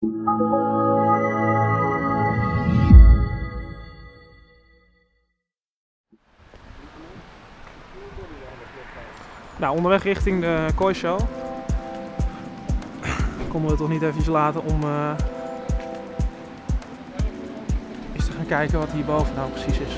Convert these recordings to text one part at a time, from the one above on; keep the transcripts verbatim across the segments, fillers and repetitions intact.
Nou, onderweg richting de Koi Show. Konden we toch niet even laten om uh, eens te gaan kijken wat hierboven nou precies is.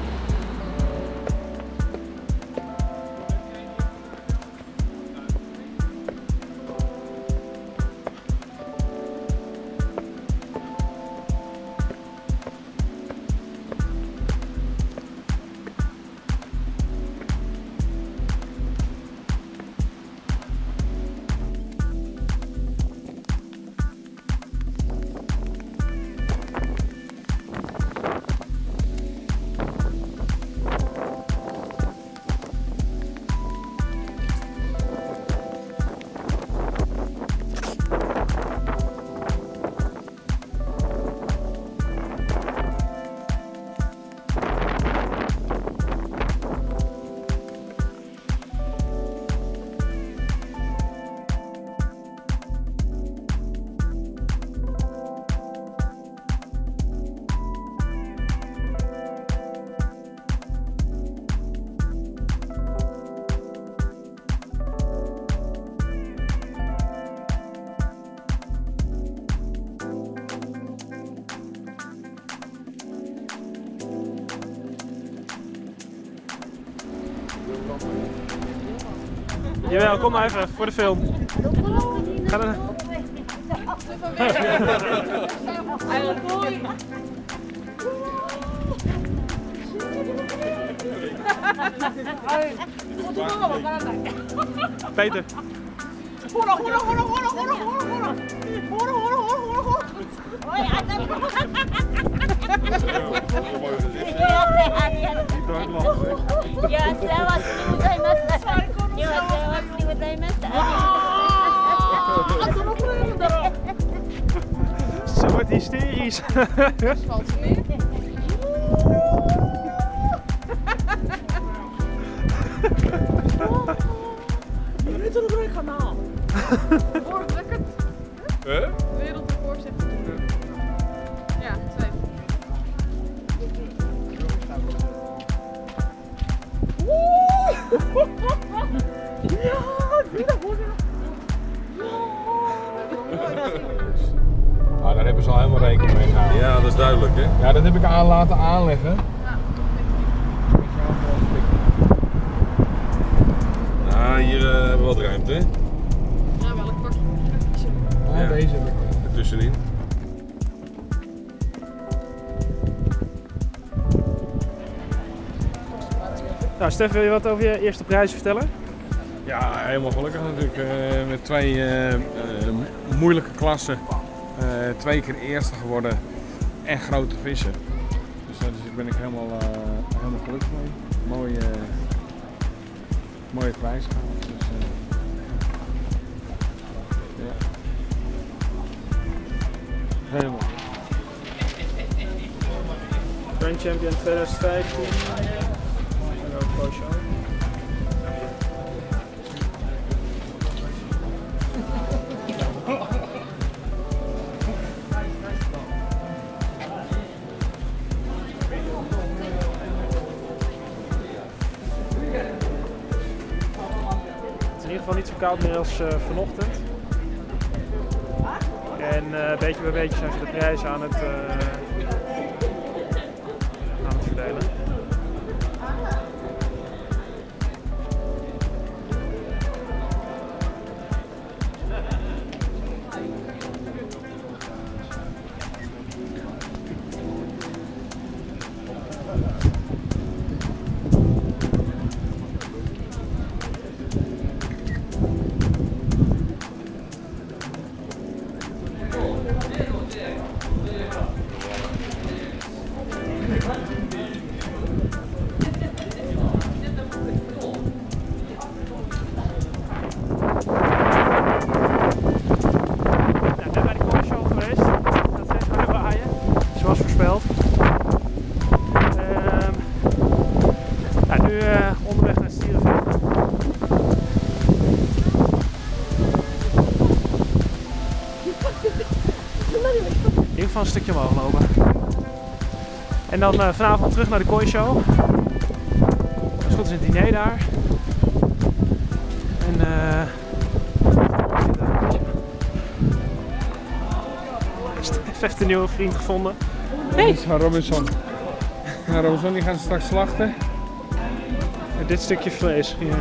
Jawel, kom maar even voor de film. Ga er. Peter. Zo wordt hysterisch. Valt er niet. Wereldrecord kanaal. Wereldrecord. Huh? Wereldrecord zegt het. Ja, twee. Ja, weer hoor. Ah, daar hebben ze al helemaal rekening mee gehouden. Ja, dat is duidelijk, hè? Ja, dat heb ik aan laten aanleggen. Ah, hier uh, hebben we wat ruimte, hè? Ja, welk pakje? Ah, Ja. deze heb ik. Ertussenin. Nou, Stef, wil je wat over je eerste prijs vertellen? Ja, helemaal gelukkig natuurlijk. Uh, met twee uh, uh, moeilijke klassen. Uh, twee keer eerste geworden. En grote vissen. Dus daar dus ben ik helemaal, uh, helemaal gelukkig mee. Mooie, uh, mooie prijs gehaald. Dus, uh, ja. Helemaal. Grand Champion twintig vijftien. En ook Koi Show. In ieder geval niet zo koud meer als uh, vanochtend. En uh, beetje bij beetje zijn ze de prijzen aan het, uh, aan het verdelen. in ieder geval een stukje omhoog lopen. En dan uh, vanavond terug naar de Koi Show. Dat is goed, is een diner daar. En uh, heeft een nieuwe vriend gevonden. Hey. Dit is van Robinson. Nou, Robinson die gaan ze straks slachten. En dit stukje vlees hier.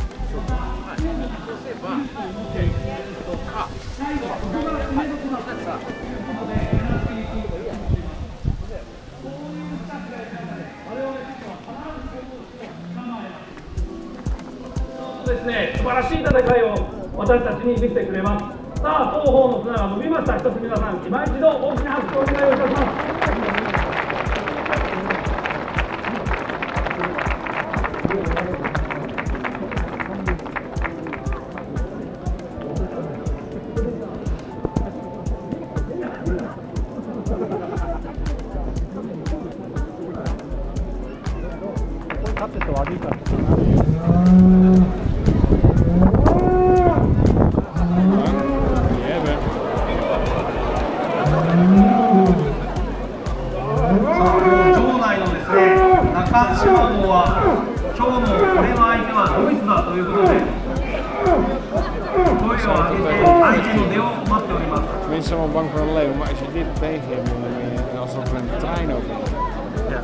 Mensen zijn wel bang voor een leeuw, maar als je dit tegen hebt, dan ben je alsof er een trein over is. Ja.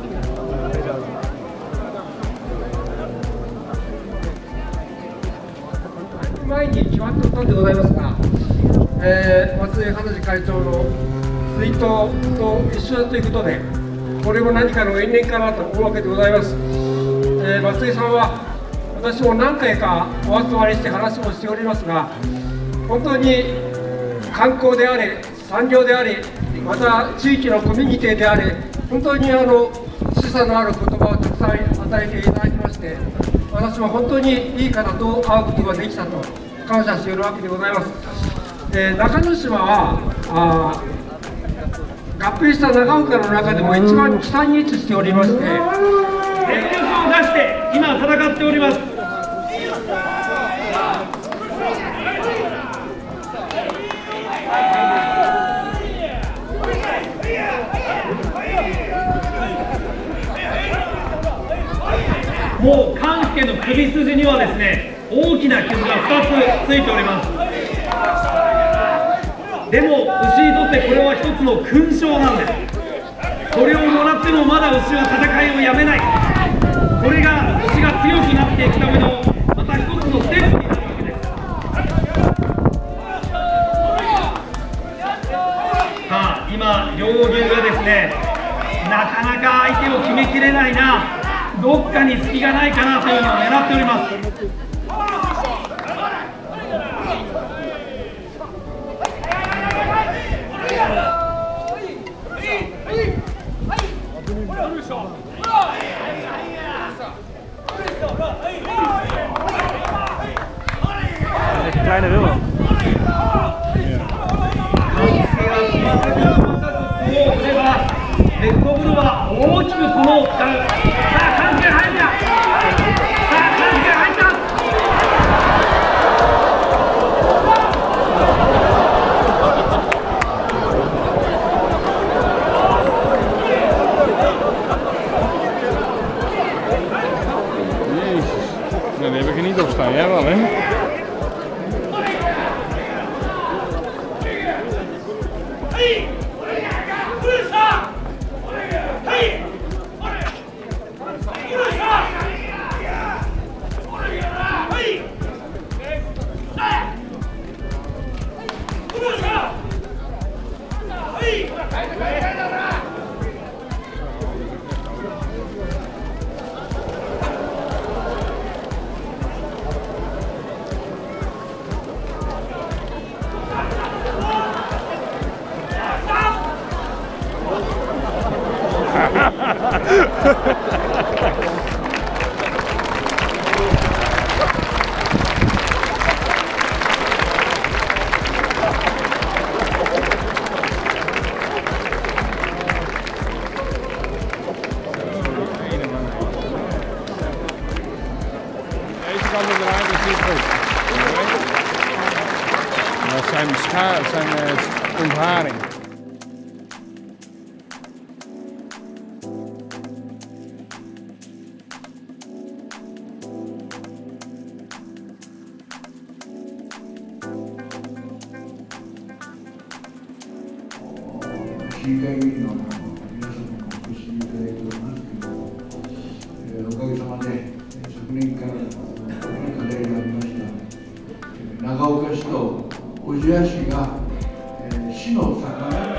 前に決まってたんでございますが、えー、松江花次会長の追悼と一緒だということで、これも何かの因縁かなと思うわけでございます。えー、松江さんは私も何回かお集まりして話もしておりますが、本当に観光であれ、産業であれ、また地域のコミュニティであれ、本当にあの示唆のある言葉をたくさん与えていただきまして、私も本当にいい方と会うことができたと感謝しているわけでございます。えー、中之島はあ合併した長岡の中でも一番北に位置しておりまして、熱血を出して今戦っております。もう関家の首筋にはですね、大きな傷がふたつついております。でも牛にとってこれは一つの勲章なんです。これをもらってもまだ牛は戦いをやめない。これが牛が強くなっていくためのまた一つのステップになるわけです。さあ今両牛がですね、なかなか相手を決めきれないな、どっかに隙がないかなというのを狙っております。 Kleine willen. レッドブルは大きく角を使う。さあ、関係入った。さあ、関係入った。 Jezus, nou, die heb ik er niet op staan, jij wel hè? Dat zijn, scha zijn uh, ontharing. 市議会議員の皆様もお越しいただいておりますけれども、えー、おかげさまで昨年から課題がありました長岡市と小千谷市が、えー、市の魚